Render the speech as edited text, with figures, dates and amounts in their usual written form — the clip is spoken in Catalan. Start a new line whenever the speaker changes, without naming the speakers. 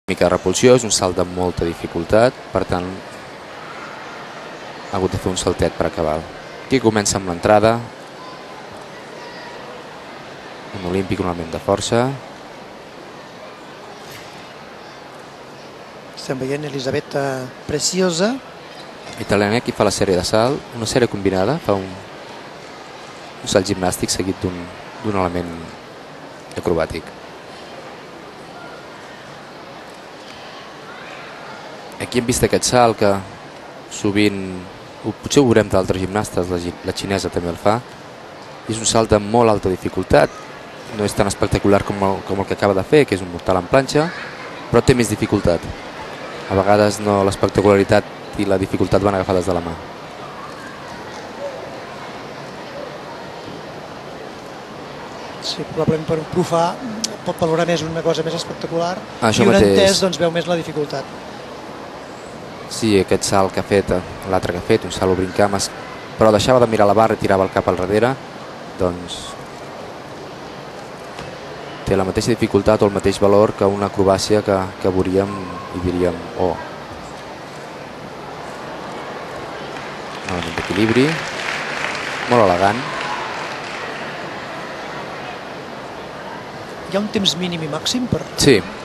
mica de repulsió, és un salt de molta dificultat, per tant ha hagut de fer un saltet per acabar. Aquí comença amb l'entrada, un olímpic, un element de força.
Estem veient Elisabetta Preciosa.
Italiana, aquí fa la sèrie de salt, una sèrie combinada, fa un salt gimnàstic seguit d'un element acrobàtic. Aquí hem vist aquest salt que sovint, potser ho veurem d'altres gimnastes, la xinesa també el fa, és un salt de molt alta dificultat, no és tan espectacular com el que acaba de fer, que és un mortal en planxa, però té més dificultat. A vegades l'espectacularitat i la dificultat van agafades de la mà.
Sí, probablement per un profà pot valorar més una cosa més espectacular
i
un entès doncs veu més la dificultat.
Sí, aquest salt que ha fet, l'altre que ha fet, un salt obrint cames, però deixava de mirar la barra i tirava el cap al darrere, doncs té la mateixa dificultat o el mateix valor que una acrobàcia que veuríem i diríem, oh. Un element d'equilibri, molt elegant.
Hi ha un temps mínim i màxim per...
Sí.